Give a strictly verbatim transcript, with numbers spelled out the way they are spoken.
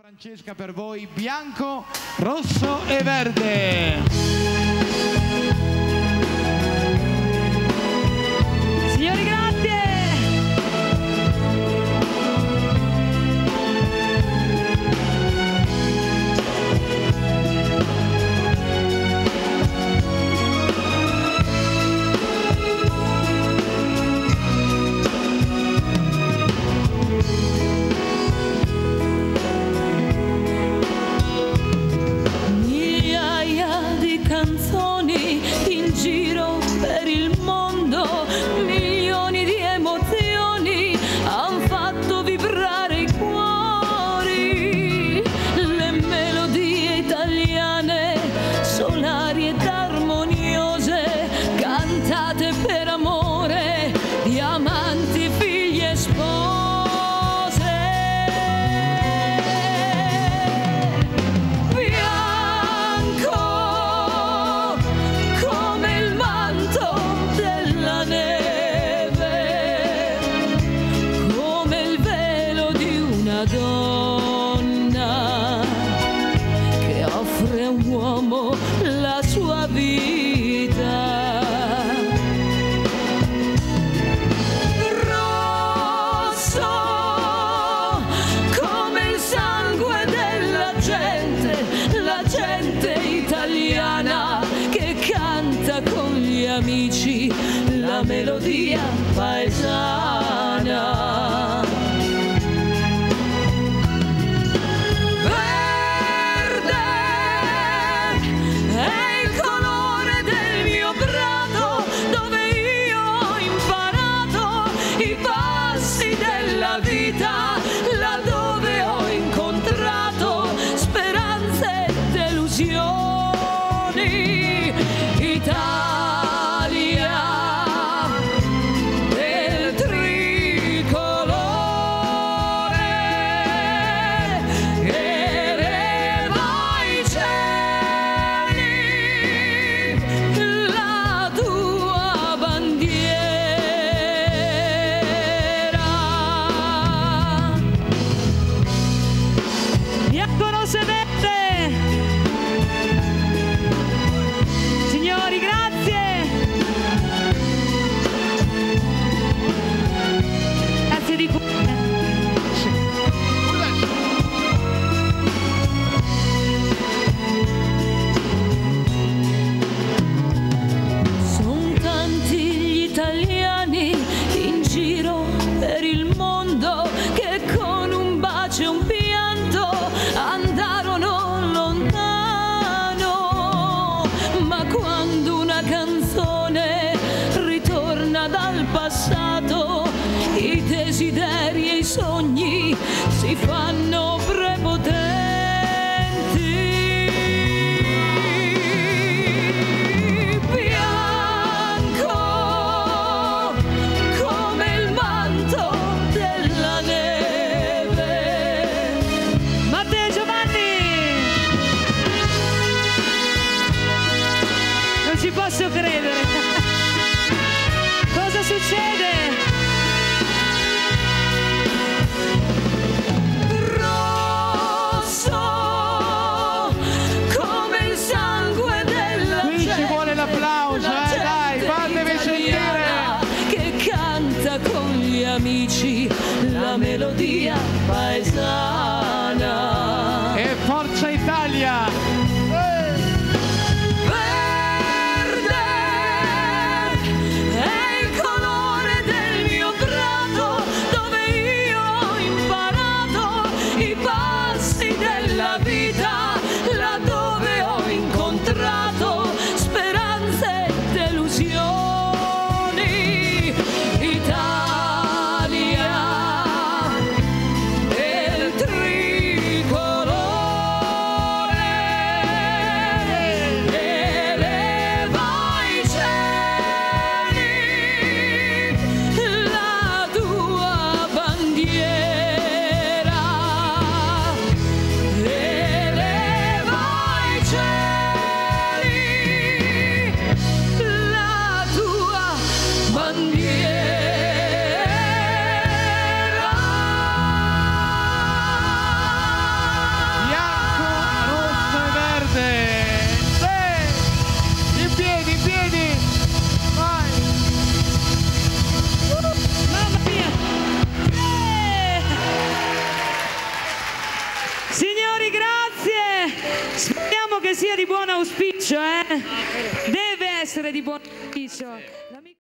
Francesca per voi, bianco, rosso e verde. Signori, grazie. Migliaia di canzoni in giro per il mondo, milioni di emozioni han fatto vibrare i cuori. Le melodie italiane, solari ed armoniose, cantate per amore di amanti, figli e spose. Bianco come il manto della neve, come il velo di una donna che offre a un uomo la sua vita. Rosso come il sangue della gente, la gente italiana che canta con gli amici la melodia paesana. Verde è il colore del mio prato, dove io ho imparato i passi della vita, laddove ho incontrato speranze e delusioni. Italia del tricolore, eleva ai cieli la tua bandiera. Bianco, rosso e verde. Signori, grazie. Grazie di cuore. Son tanti gli italiani in giro per il mondo che con un bacio e un pianto andarono lontano, ma quando una canzone ritorna dal passato, i desideri e i sogni si fanno prepotenti. Bianco come il manto della neve. Matteo e Giovanni. Non ci posso credere. Cosa succede? Rosso come il sangue della Qui ci gente, vuole l'applauso, la eh, dai, gente fatevi italiana che canta con gli amici la melodia paesana. E forza Italia! Verde è il colore del mio prato, dove io ho imparato i passi della vita, laddove ho incontrato speranze e delusioni. Italia del tricolore, eleva ai cieli la tua bandiera. Eleva Speriamo che sia di buon auspicio, eh? Deve essere di buon auspicio.